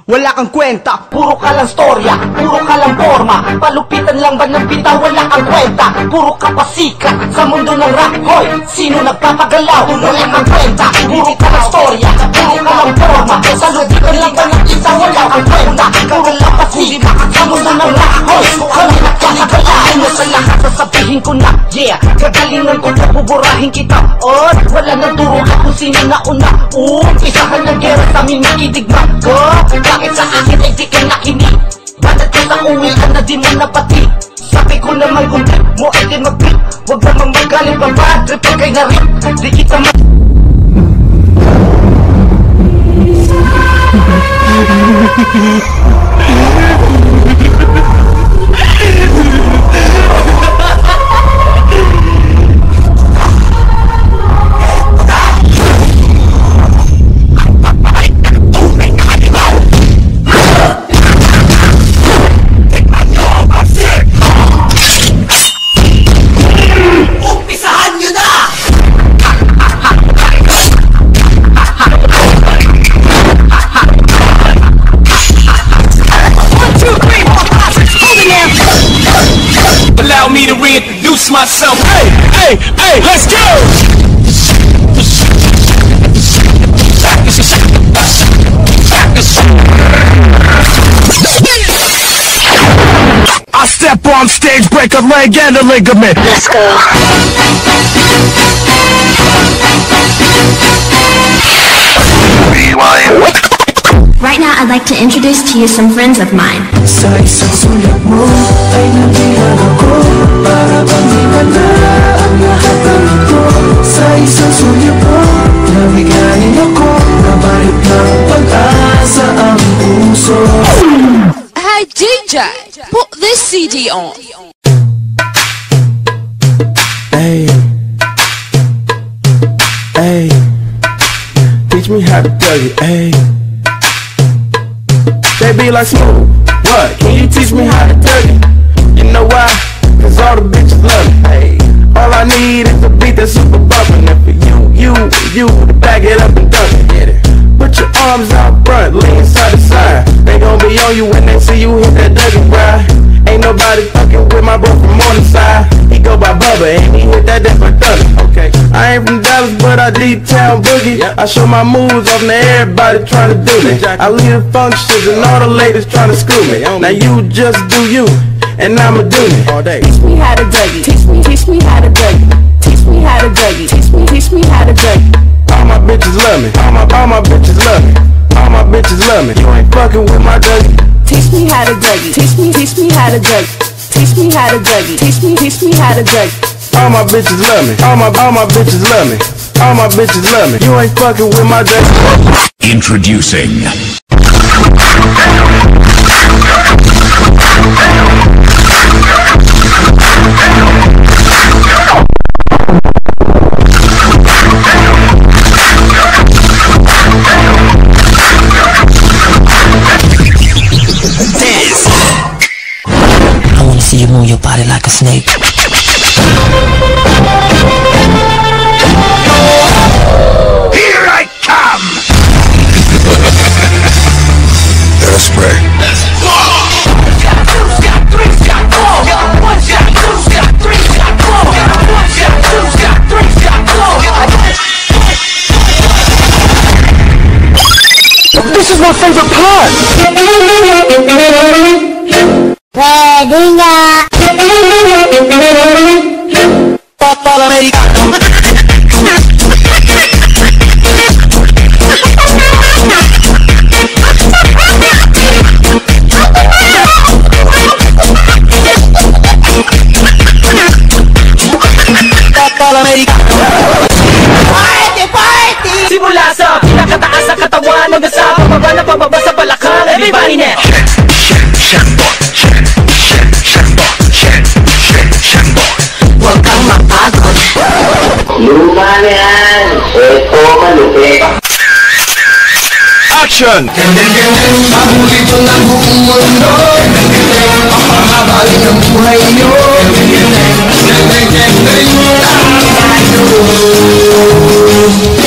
Wala kang kwenta, puro ka lang storya, puro ka lang forma. Palupitan lang ba ng bitaw, wala kang kwenta. Puro ka pasikat sa mundo ng rap. Hoy, sino nagpapagalaw? Wala kang kwenta, puro ka lang storya, puro ka lang forma. Palupitan lang ba ng bitaw, wala kang kwenta. Puro lang pasikat sa mundo ng rap. Hoy, kami nagpapagalaw. Ano sa lahat sasabihin ko na, yeah, gagalingan ko na buburahin kita. Oh, wala nang turo ka kung sino na una. Umpisahan ng gera sa aming nakidigma. Bakit sa akin ay di ka nakinig? Bakit ka sa uwi ka na di mo napati? Sabi ko naman kung trip mo ay di mag-trip. Huwag namang magaling pa ba? Trip ka kay na rin. Di kita ma... Allow me to reintroduce myself. Hey, hey, hey, let's go! I step on stage, break a leg and a ligament. Let's go. Right now, I'd like to introduce to you some friends of mine. Sa isang sulat mo ay nabihan ako, para bang di ba na ang lahat ng ito. Sa isang sulat mo, nabigayin ako, nabalik ng pag-asa ang puso. Hey DJ, put this CD on. Hey, hey, teach me how to play it, hey. They be like, Smooth, what? Can you teach me how to tug it? You know why? Cause all the bitches love it. Hey, all I need is a beat that's super bumpin'. And for you to back it up and dunk it. Get it. Put your arms out front, lean side to side. They gon' be on you when they see you hit that Dougie ride. Ain't nobody fucking with my boy from Morningside. He go by Bubba and he hit that for thunder. Okay, I ain't from Dallas but I D-Town boogie. I show my moves off to everybody trying to do me. I lead the functions and all the ladies trying to screw me. Now you just do you and I'ma do me all day. Teach me how to Dougie. Teach me how to Dougie. Teach me how to Dougie. Teach me how to Dougie. All my bitches love me. All my bitches love me. All my bitches love me. You ain't fucking with my Dougie. Teach me how to Dougie. Teach me how to Dougie. Teach me how to Dougie. Teach me how to Dougie. All my bitches love me. All my bitches love me. All my bitches love me. You ain't fucking with my Dougie. Introducing. I wanna see you move your body like a snake. Here I come! Let us pray. This is my favorite part! Pwede nga. Simula sa pinakataas sa katawan hanggang sa pababa na pababa sa balakang. Everybody now! Huwag kang mapagod. Luma na yan. Ito malupit. Action! Pagulito ng buong mundo, mahabalik ang buhay nyo. Tayo